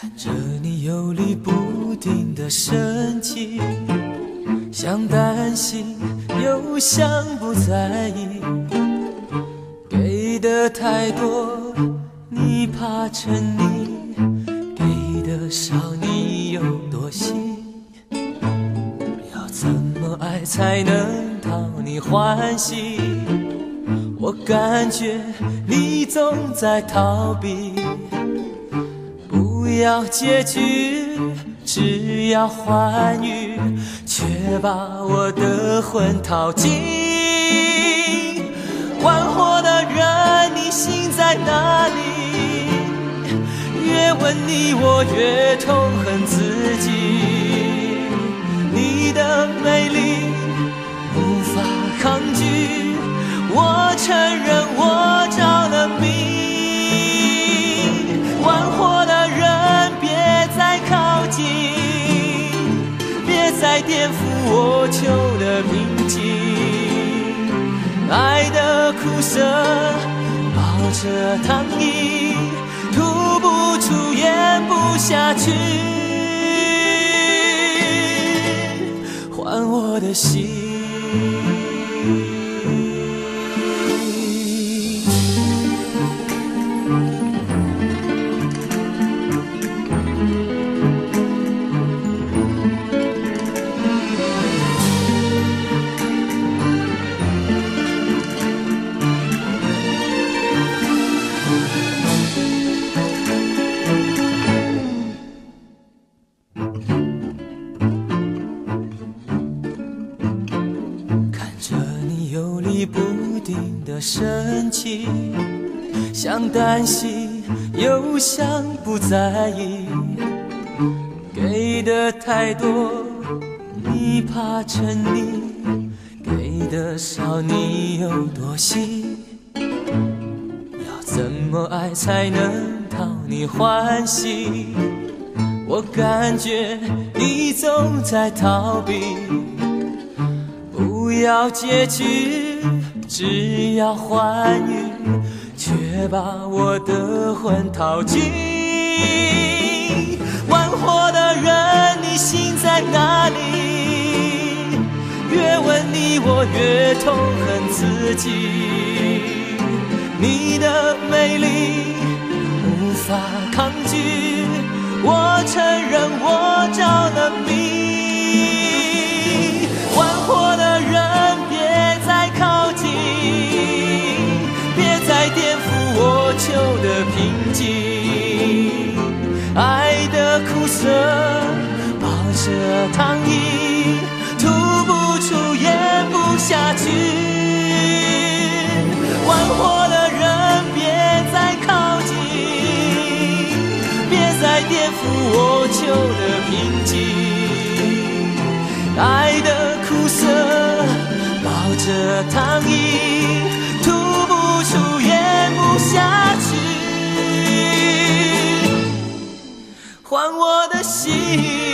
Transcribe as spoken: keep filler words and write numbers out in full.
着你游离不定的神情，想担心又想不在意，给的太多你怕沉溺，给的少你又多心，要怎么爱才能讨你欢喜？我感觉你总在逃避，不要结局，只要欢愉，却把我的魂掏尽。玩火的人，你心在哪里？越问你，我越痛恨自己。你的美丽无法抗拒，我承认我着了迷。玩火的人，别再靠近，别再颠覆我求的平静。爱的苦涩抱着糖衣，吐不出咽不下去，还我的心。深情想担心又想不在意，给的太多你怕沉溺，给的少你又多心，要怎么爱才能讨你欢喜？我感觉你总在逃避，不要结局，只要欢愉，却把我的魂掏尽。玩火的人，你心在哪里？越问你，我越痛恨自己。你的美丽无法抗拒，我承认我着了迷。玩火的人，别再靠近，别再颠覆我求的平静。爱的苦涩抱着糖衣，吐不出咽不下去。玩火的人，别再靠近，别再颠覆我求的平静。爱的苦涩抱着糖衣，吐不出咽不下去，还我的心。